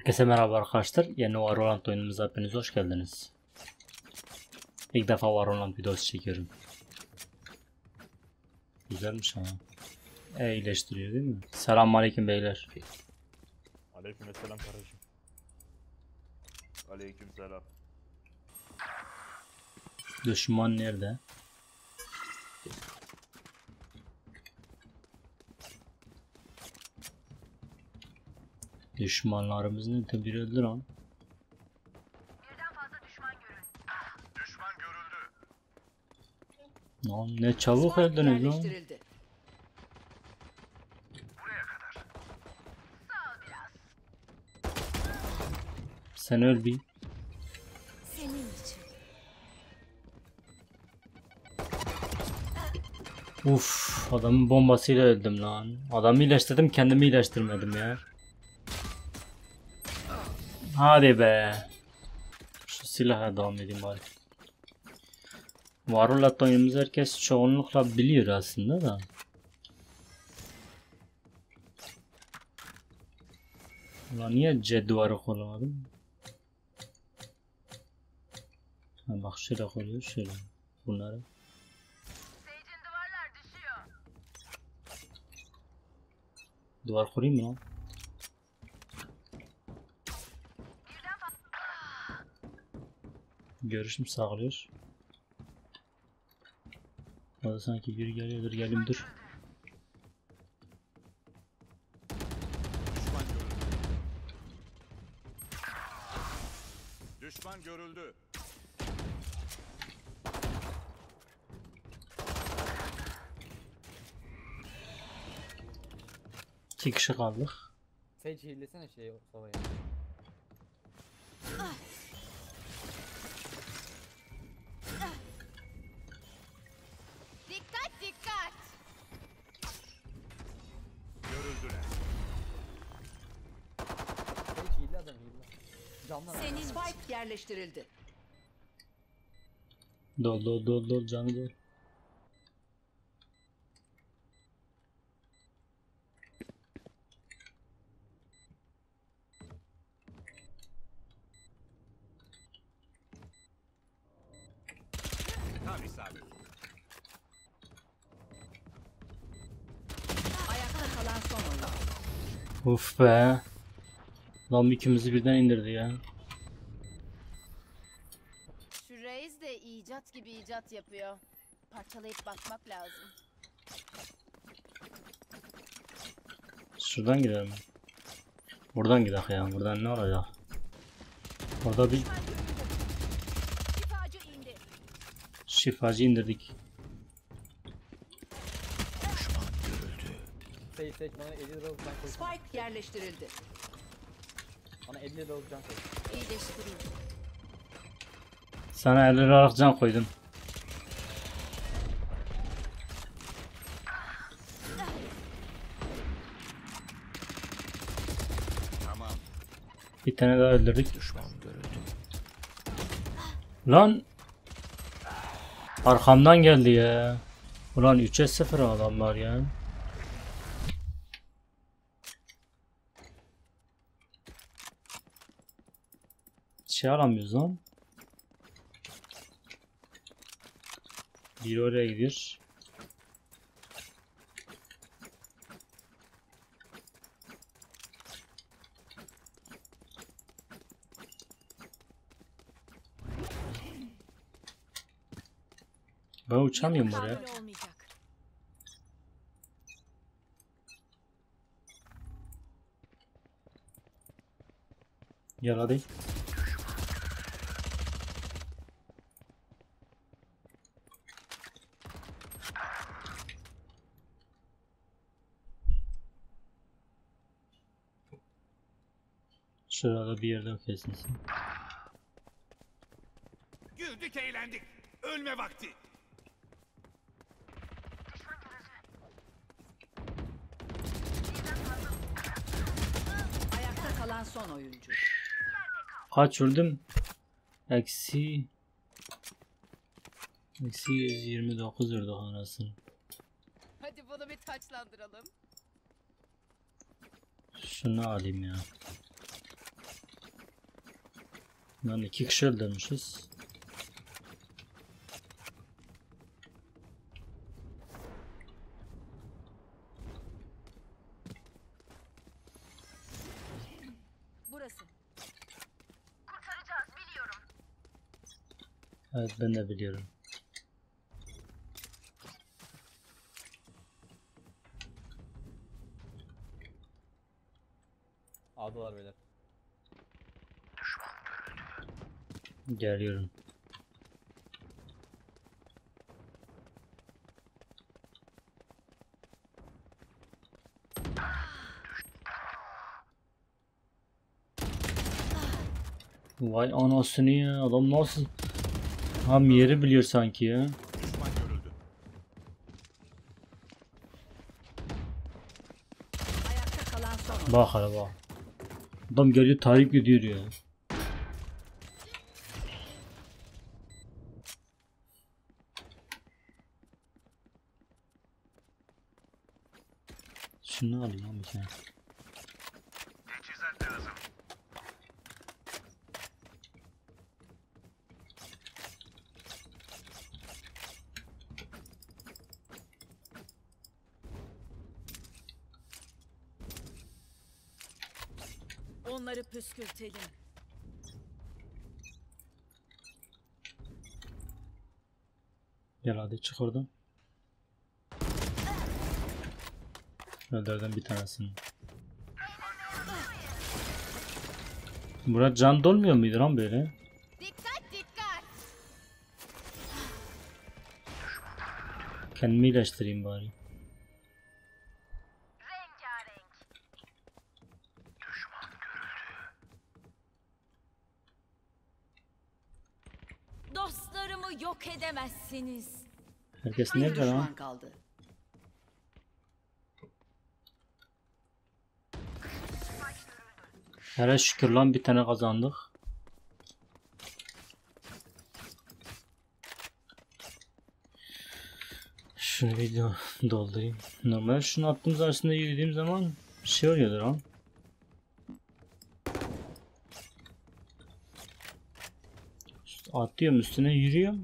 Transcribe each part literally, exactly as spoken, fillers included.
Herkese merhaba arkadaşlar. Yeni Valorant oyunumuza hepiniz hoş geldiniz. İlk defa Valorant videosu çekiyorum. Güzelmiş ama. E iyileştiriyor değil mi? Selamünaleyküm beyler. Aleykümselam kardeşim. Aleykümselam. Düşman nerede? Düşmanlarımız ne? Biri öldü lan. Birden fazla düşman görün. Düşman görüldü. Lan ne çabuk öldünüz lan. Yerleştirildi. Buraya kadar. Sağ ol biraz. Sen öl bir. Senin için. Uf, adamın bombasıyla öldüm lan. Adamı iyileştirdim, kendimi iyileştirmedim ya. Hadi be. Şu silahla devam edeyim bari. Valorant oyunumuzu herkes çoğunlukla biliyor aslında da. Ulan niye C duvarı koyamadım? Ha bak şöyle koyuyor, şöyle. Bunları. Sage'in duvarlar düşüyor. Duvar kurayım mı lan? Birden fazla. Görüşüm sağlıyor. Orada sanki biri geliyor. Dur geleyim dur. Düşman görüldü. Düşman görüldü. İki kişi kaldık. Sage hilesene şeyi Sova'ya. Dikkat dikkat. Görüldüler. Sage hile adam hile. Camlar. Senin Spike yerleştirildi. Dol dol dol dol canı dol. Tam isabet. Ayakta kalan son oyun. Uf be. Lan ikimizi birden indirdi ya. Şu Reis de icat gibi icat yapıyor. Parçalayıp bakmak lazım. Şuradan gidelim. Buradan gidelim ya. Buradan ne olacak? Orada bir Şifacı indi. şifacı indirdik. Sage Sage bana elli liralık can koy. Spike yerleştirildi. Bana elli liralık can koy. İyileştireyim. Sana elli liralık can koydum. Tamam. Bir tane daha öldürdük. Lan arkamdan geldi ya. Ulan üçe sıfır adamlar ya. Şey alamıyoruz lan. Biri oraya gidiyor. Ben uçamıyorum oraya. Tahmin olmayacak. Gel hadi. Şurada bir yerde kesinsin. Güldük eğlendik. Ölme vakti. Ayakta kalan son oyuncu. Kaç vurdum? Eksi Eksi yüz yirmi dokuz vurduk anasını. Hadi bunu bir taçlandıralım. Şunu alayım ya. Yani iki kişi öldürmüşüz. Burası. Evet ben de biliyorum. A'dalar beyler. Geliyorum. Vay anasını ya, adam nasıl ham yeri biliyor sanki ya. Düşman görüldü. Ayakta kalan son oyuncu. Bak hele bak. Adam geliyor tarif gidiyor ya. Şunu alayım lan bir tane. Onları püskürtelim. Gel hadi çık oradan. Öldürdüm bir tanesini. Murat can dolmuyor muydu lan böyle? Dikkat dikkat. Kendimi iyileştireyim bari. Dostlarımı yok edemezsiniz. Herkes Bir nerede lan? düşman kaldı. Hele şükür lan bir tane kazandık. Şunu bir do- doldurayım. Normal şunu attığımız arasında yürüdüğüm zaman bir şey oluyordu lan. Atıyorum üstüne yürüyorum.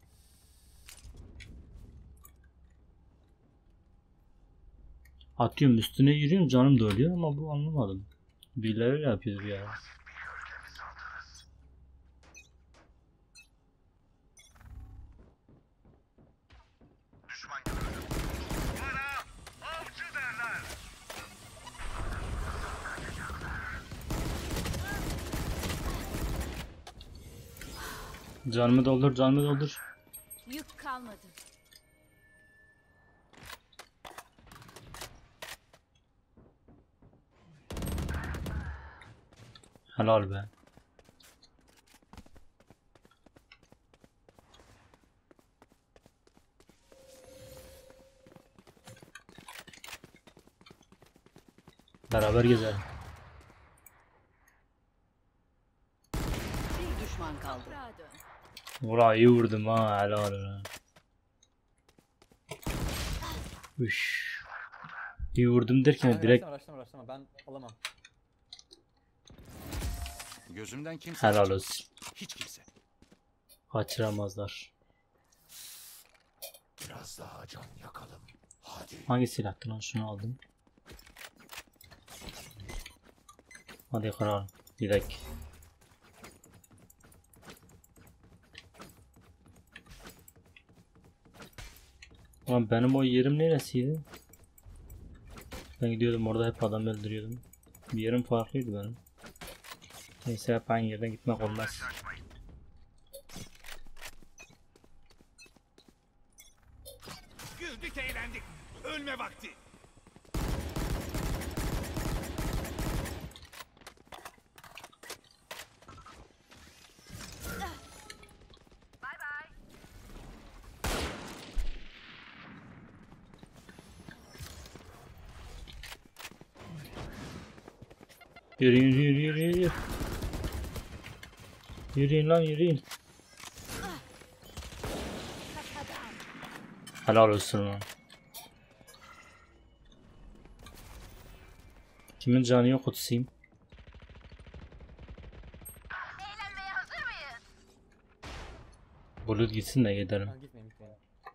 Atıyorum üstüne yürüyorum canım doluyor ama bu anlamadım. Birileri öyle yapıyor ya. Canımı doldur, canımı doldur. Yük kalmadı. Helal be. Beraber gezelim. Bir düşman kaldı. Toprağa dön. Vura iyi vurdum ha, helal helal. Üş. İyi vurdum derken Kanka direkt Araştırma araştırma ben alamam. Gözümden kimse helal kaçamaz. olsun. Hiç kimse. Kaçıramazlar. Biraz daha can yakalım. Hadi. Hangi silahtı lan, şunu aldım. Hadi kral gidelim. Lan benim o yerim neresiydi? Ben gidiyordum orada hep adam öldürüyordum. Bir yerim farklıydı benim. Neyse hep aynı yerden gitmek olmaz. Güldük eğlendik. Ölme vakti. Yürüyün yürü yürü yürü. Yürüyün lan yürüyün. Helal olsun lan. Kimin canı yok kutusayım. Bulut gitsin de gidelim. Ha, gitmeyin gitmeyin.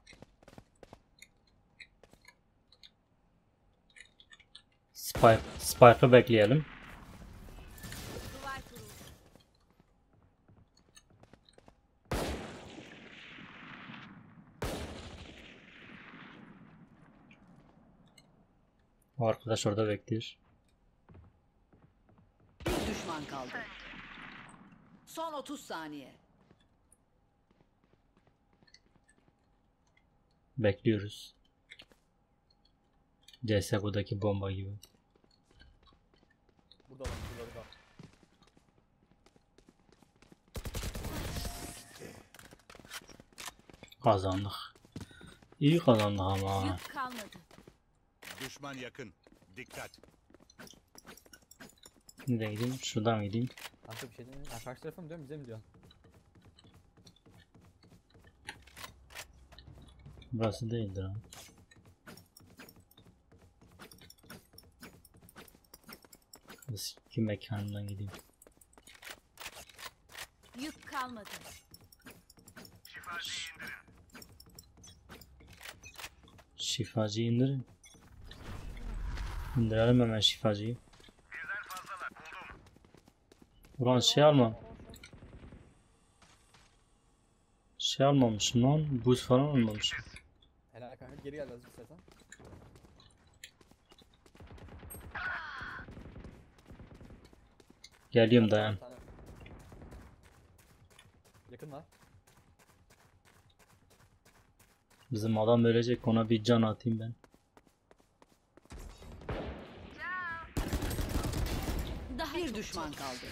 Spike, Spike'ı bekleyelim. Duvar kuruldu. O arkadaş orada bekliyor. Bir düşman kaldı. Son otuz saniye. Bekliyoruz. C S G O'daki bomba gibi. Burada bak burada burada. Kazandık. İyi kazandık ama. Yük kalmadı. Düşman yakın. Dikkat. Nereye gideyim? Şuradan gideyim. Kanka bir şey demiyorum. Ha, karşı tarafa mı diyorsun bize mi diyorsun? Burası değildir ha. Eski mekanından gideyim. Yük kalmadı. Şifacı indirin. İndirelim hemen şifacıyı. Ulan şey almam. Şey almamışım lan. Buz falan almamışım. Helal kanka geri gel azıcık zaten. Geliyorum dayan. Bir tane. Yakın var. Bizim adam ölecek, ona bir can atayım ben. Daha Bir çok düşman kaldı.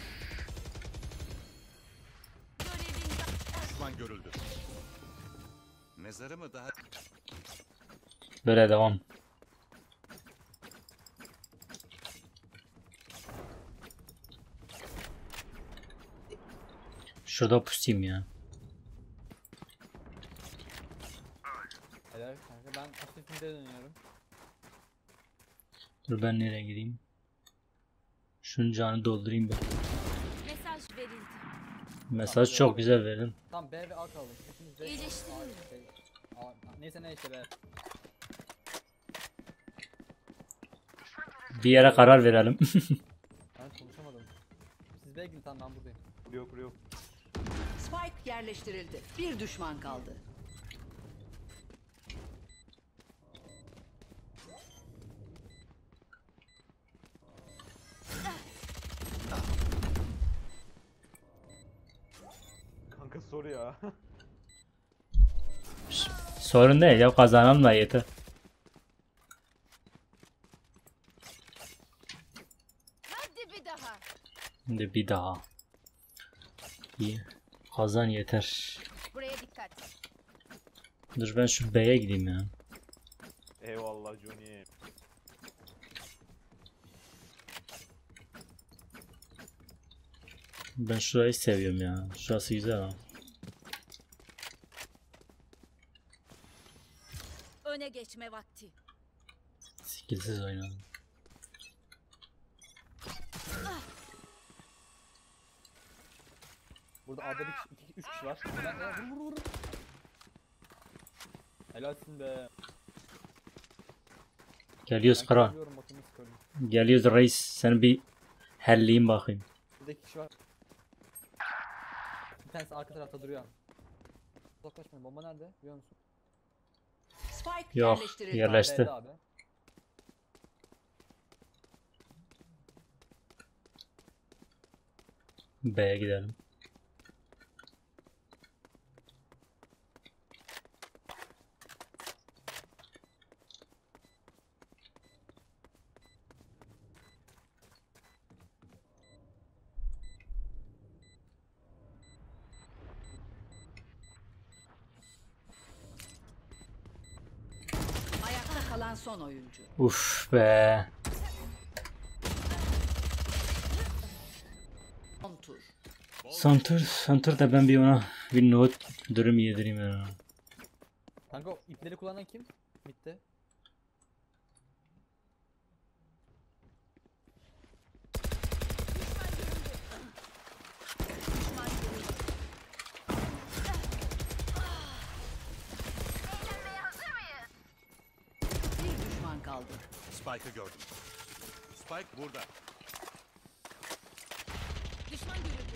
görevin Düşman görüldü. Mezarı mı daha? Böyle devam. Şurada pusayım ya. Helal kanka ben hafif mid'e dönüyorum. Dur ben nereye gideyim? Şunun canı doldurayım ben. mesaj verildi. Mesaj çok güzel verdin. Tamam B ve A kaldı. Hepimiz B. İyileştirelim. A, şey, A, neyse ne işte B. Bir yere karar verelim. Ben konuşamadım. Siz B'ye gidin tamam ben buradayım. Kuruyor kuruyor. Spike yerleştirildi. Bir düşman kaldı. Kanka soru ya. Sorun değil ya, kazanalım da yeter. Hadi bir daha. Şimdi bir daha. İyi. Kazan yeter. Buraya dikkat. Dur ben şu B'ye gideyim ya. Eyvallah Johnny. Ben şurayı seviyorum ya. Şurası güzel ha. Öne geçme vakti. Skillsiz oynadım. Burada A'da bir kişi, iki, üç kişi var. Helal helal vur vur vur. Helalsin be. Geliyoruz Ben kral. kırılıyorum, bakımı sıkıyorum. Geliyoruz reis. Seni bir helleyeyim bakayım. Burada iki kişi var. Bir tanesi arka tarafta duruyor. Uzaklaşmayın. Bomba nerede? Biliyor musun? Spike Yok, yerleştirildi. yerleşti. B'de abi. B'ye gidelim. Ayakta kalan son oyuncu. Uf be. Son tur. Son tur, son tur da ben bir ona bir nohut dürüm yedireyim ben ona. Kanka o ipleri kullanan kim? Bitti. Spike'ı gördüm. Spike burada. Düşman görüldü.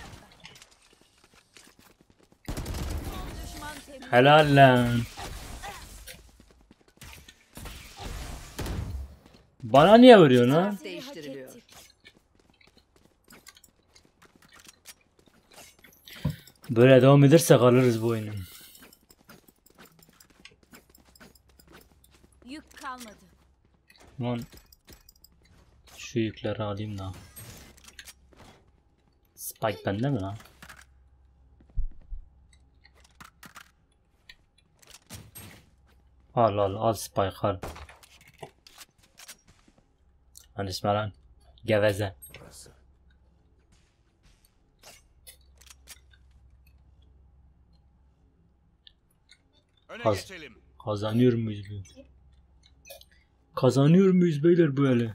Son düşman temiz. Helal lan. Bana niye vuruyorsun ha? Taraf değiştiriliyor. Böyle devam ederse kalırız bu oyunu. Yük kalmadı. Lan şu yükleri alayım da. Spike bende mi lan? Al al al Spike al. Hani ismi lan? Geveze. Öne Kaz- geçelim. Kazanıyor muyuz bu? Kazanıyor muyuz beyler bu ele?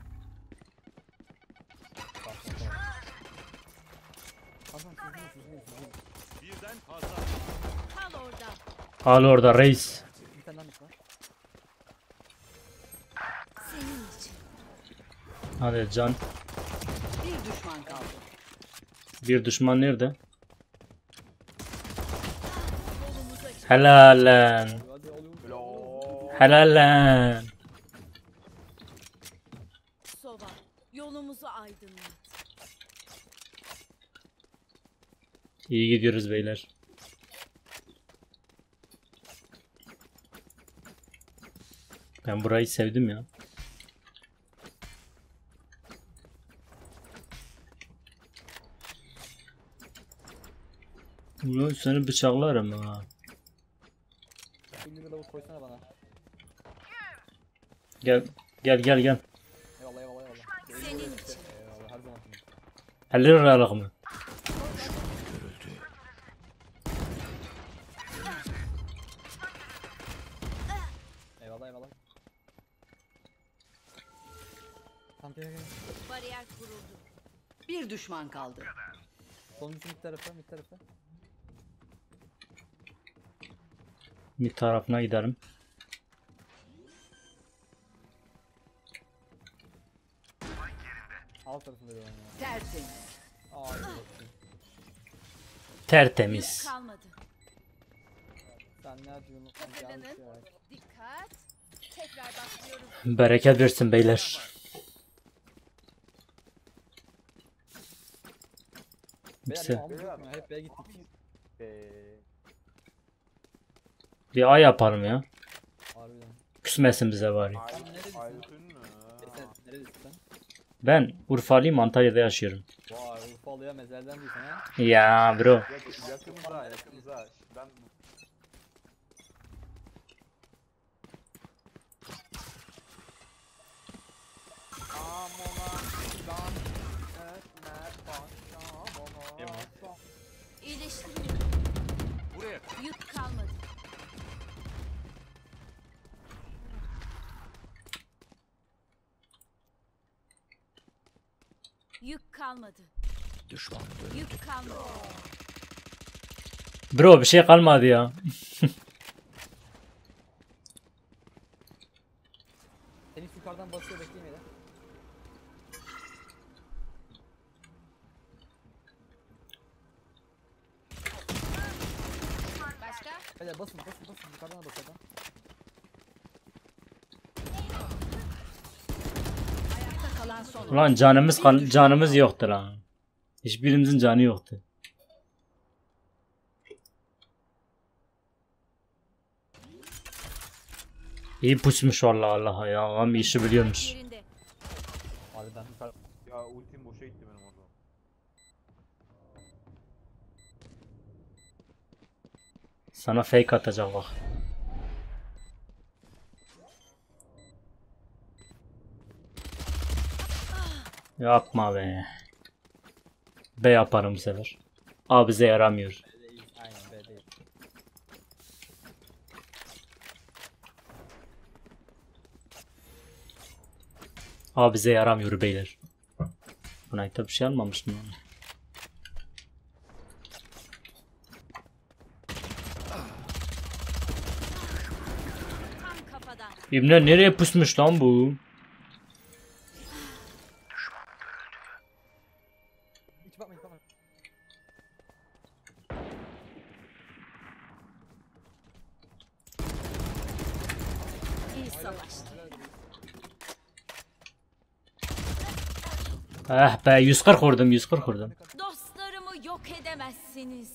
Hasan sizin sizin sizin. Birden fazla. Kal orada. Al orada reis. Bir tane daha mı var? Senin için. Hadi can. Bir düşman kaldı. Bir düşman nerede? Helal lan. Hadi alıyorum. Helal. Helal lan. Sova. Yolumuzu aydınlat. İyi gidiyoruz beyler. Ben burayı sevdim ya. Ulan seni bıçaklarım ha. elli lira koysana bana. Gel gel gel gel. Eyvallah eyvallah eyvallah. Senin için. Eyvallah her zaman. elli liralık mı? Eyvallah eyvallah. Tamam gel gel. Bariyer kuruldu. Bir düşman kaldı. Sonuncusu mid tarafı mid tarafı. Bir tarafına giderim. Alt tarafında diyorum ya. Tertemiz. Aa iyi bakayım. Tertemiz. Yük kalmadı. Sen ne yapıyorsun? Hazırlanın. Yanlış ya. Dikkat. Tekrar başlıyoruz. Bereket versin beyler. Beyler Bize- devamlı yok mu? Hep B'ye gittik. Eee. Bir ay yapalım ya. Harbiden. Küsmesin bize bari. Ay, Sen neredesin? Aydın mı? E sen neredesin sen? Ben Urfalıyım, Antalya'da yaşıyorum. Vay Urfalı'ya mezelden değilsin ha. Ya bro. Yak- Yakınıza yakınıza. Ben İyileştiriyor. Buraya. Yük kalmadı. Yük kalmadı. Düşman. Yük kalmadı. Bro bir şey kalmadı ya. Seni yukarıdan basıyor bekleyeyim ya. Başka? Beyler basın basın basın yukarıdan da bas adam. Ayakta kalan son. Ulan canımız kan canımız yoktu lan. Hiçbirimizin canı yoktu. İyi pusmuş vallahi Allah ya. Adam işi biliyormuş. Yerinde. Hadi ben yukarı. ya ultim boşa gitti benim orada. Sana fake atacak bak. Yapma be. B yaparım bu sefer. A bize yaramıyor. B'deyiz. Aynen B'deyiz. A bize yaramıyor beyler. Buna bir şey almamıştım yani. Tam kafadan. İbne nereye pusmuş lan bu? hiç bakma hiç bakma. İyi savaştı. Ah be yüz kırk vurdum yüz kırk vurdum. Dostlarımı yok edemezsiniz.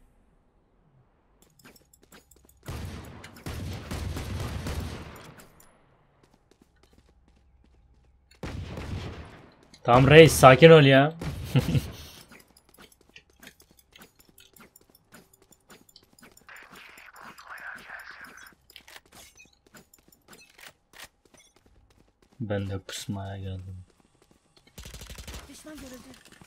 Tamam reis sakin ol ya. Ben de pusmaya geldim. Düşman görüldü.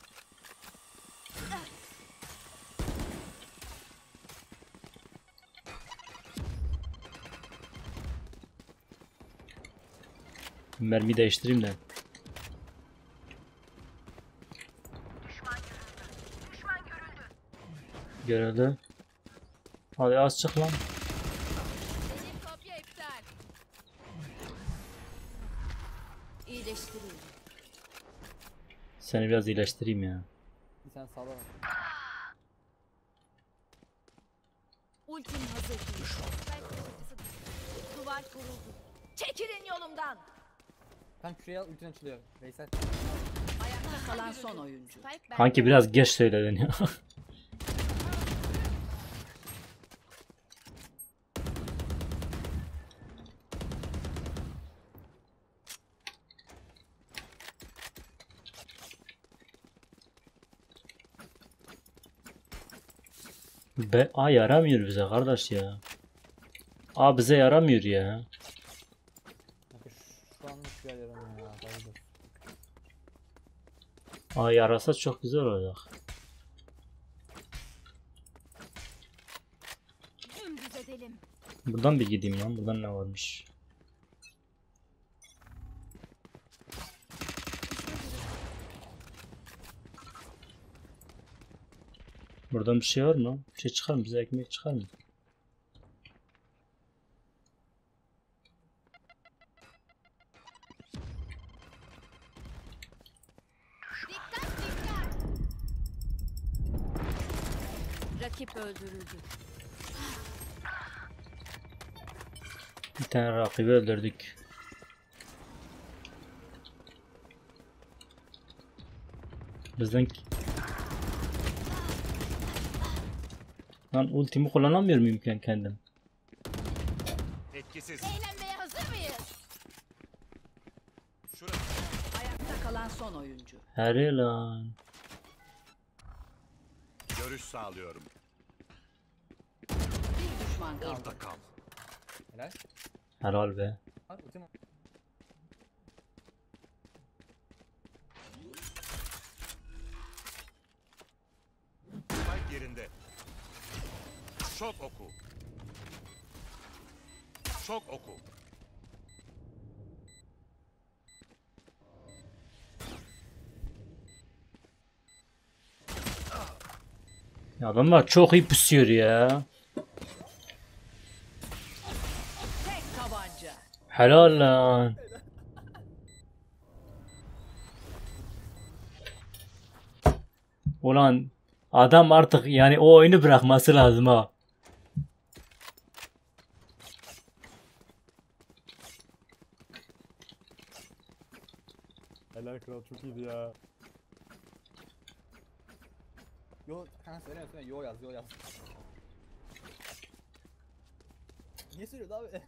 Mermi değiştireyim de. Görüldü. Hadi az çık lan. Benim kopya iptal. İyileştiriyorum. Seni biraz iyileştireyim ya. Bir tane sağda var. Ultim hazır. Duvar kuruldu. Çekilin yolumdan. Tam şuraya al ultin açılıyor. Veysel. Ayakta kalan son oyuncu. Spike bende. Kanki biraz geç söyledin ya. Be A yaramıyor bize kardeş ya. A bize yaramıyor ya. Bakın şu anlık şu yer yaramıyor ya. Bayılır. A yarasa çok güzel olacak. Dümdüz edelim. Buradan bir gideyim lan. Buradan ne varmış? Buradan bir şey var mı? Bir şey çıkar mı? Bize ekmek çıkar mı? Dikkat dikkat. Rakip öldürüldü. Bir tane rakibi öldürdük. Bizden lan ultimi kullanamıyor muyum ben kendim? Etkisiz. Eğlenmeye hazır mıyız? Şurası. Ayakta kalan son oyuncu. Her lan. Görüş sağlıyorum. Bir düşman kaldı. Orada kal. Helal. Helal be. Al ultim al. Spike yerinde. Şok oku. Şok oku. Ya adamlar çok iyi pusuyor ya. Tek tabanca. Helal lan. Ulan adam artık yani o oyunu bırakması lazım ha. Helal kral çok iyiydi ya. Yo kanka söyleme söyleme yo yaz yo yaz. Niye söylüyordu abi?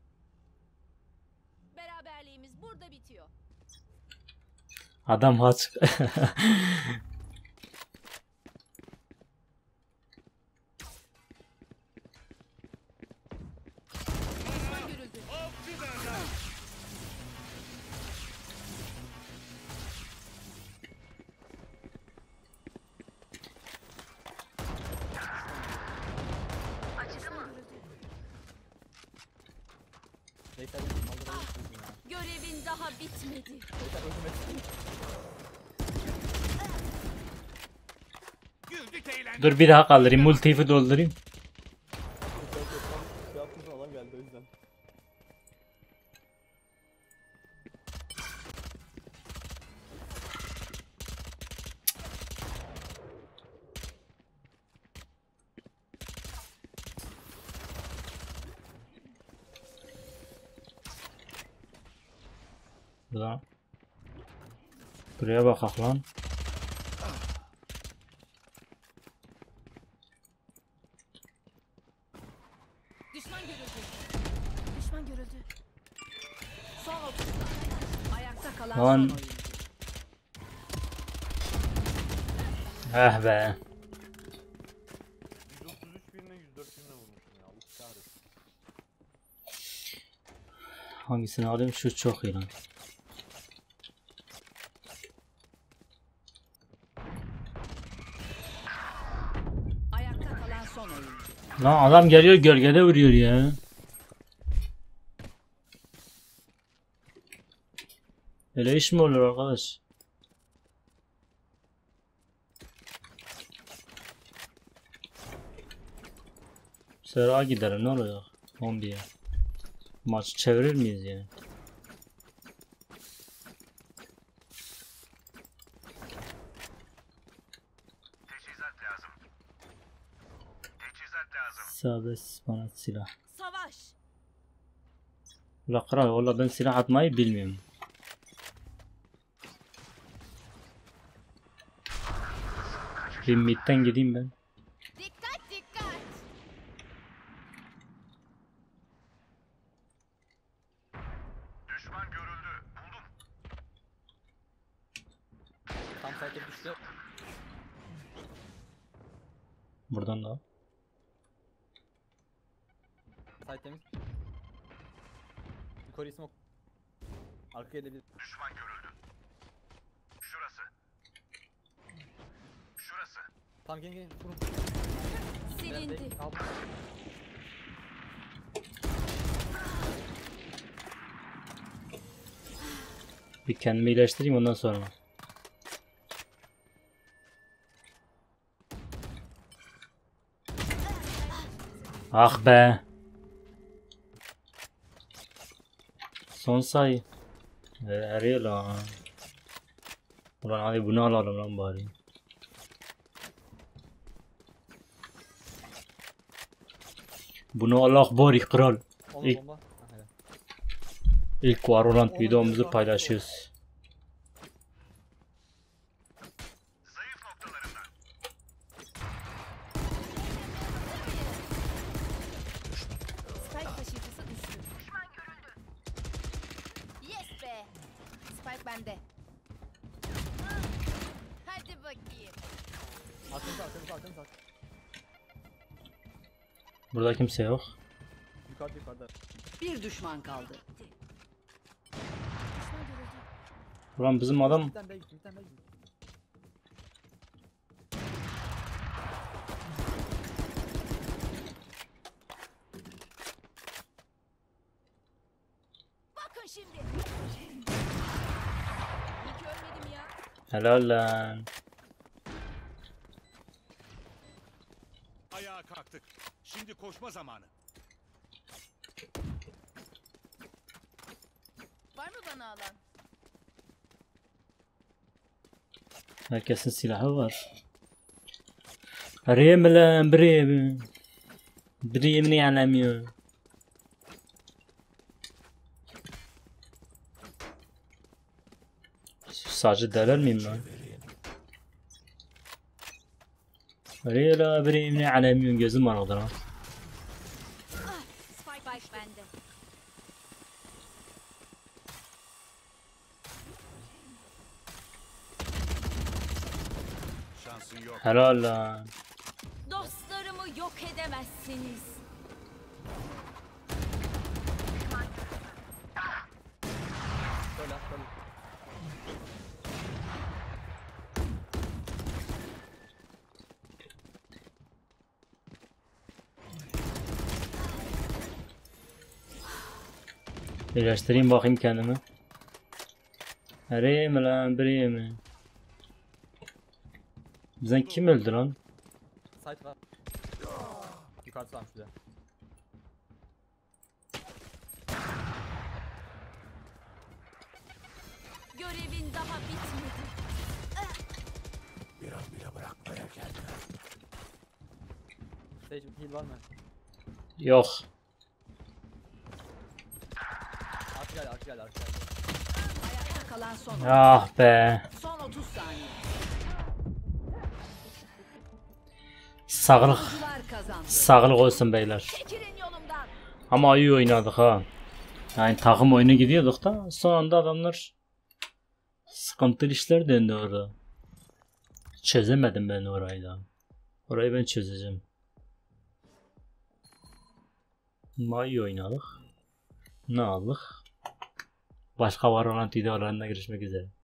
Beraberliğimiz burada bitiyor. Adam haç. Düşman görüldü. Avcı derler. Veysel beni kaldırabilir misin ya? Görevin daha bitmedi. Veysel öldürmek Güldük eğlendik. Dur bir daha kaldırayım. Multiyi doldurayım. Şey yaptığın zaman adam geldi o yüzden. Buradan. Buraya bakak lan. Düşman görüldü. Düşman görüldü. Son oku. Ayakta kalan Lan. son oyuncu. Eh be. yüz otuz üç birine yüz dört birine vurmuşum ya. Allah kahretsin. Hangisini alayım? Şu çok iyi lan. Ayakta kalan son oyuncu. Lan adam geliyor gölgede vuruyor ya. Öyle iş mi olur arkadaş? Sıra gidelim ne olacak? on bir. Maçı çevirir miyiz yani? Teçhizat lazım. Teçhizat lazım. Serbest bana silah. Savaş. Ula kral valla ben silah atmayı bilmiyorum. Bir midden gideyim ben. Dikkat dikkat. Düşman görüldü. Buldum. Tam site'e düştü. Buradan da. Site temiz. Yukarı smoke. Arkaya da bir. Düşman görüldü. Şurası. Şurası. Tamam gelin gelin. Vurun. Silindi. Biraz al. Bir kendimi iyileştireyim ondan sonra. Ah be. Son sayı. Eriyor lan. Ulan hadi bunu alalım lan bari. Bunu Allah bari kral. Onu İlk- bomba. Ha, helal. İlk Valorant Onu videomuzu diyorum, paylaşıyoruz. Zayıf noktalarından. Spike taşıyıcısı düştü. Düşman görüldü. Yes be. Spike bende. Hadi bakayım. Arkanıza arkanıza arkanıza. Burada kimse yok. Yukarıda yukarıda. Bir düşman kaldı. Düşman görüldü. Ulan bizim adam Bir tane daha gitti bir tane daha gitti. Bakın şimdi. Hiç ölmedim ya. helal lan. Ayağa kalktık. Şimdi koşma zamanı. Var mı bana alan? Herkesin silahı var. Arayayım lan bireyim. Bireyim ne anlamıyor. Sadece deler miyim lan? Arayayım lan bireyim ne anlamıyor. Gözüm var orada lan. Spike Spike bende. Şansın yok. Helal lan. Dostlarımı yok edemezsiniz. Şöyle şöyle. İyileştireyim bakayım kendimi. Arayayım lan bireyim. Bizden kim öldü lan? Site var. Yukarısı varmış bir de. Görevin daha bitmedi. Sage heal var mı? Yok. Arka geldi arka geldi arka geldi. kalan son oyuncu. Ah be. Son otuz saniye. Sağlık. Oyuncular kazandı. Sağlık olsun beyler. Çekilin yolumdan. Ama iyi oynadık ha. Yani takım oyunu gidiyorduk da son anda adamlar sıkıntılı işler döndü orada. Çözemedim ben orayı da. Orayı ben çözeceğim. Ama iyi oynadık. Ne aldık? Başka var olan videolarında görüşmek üzere.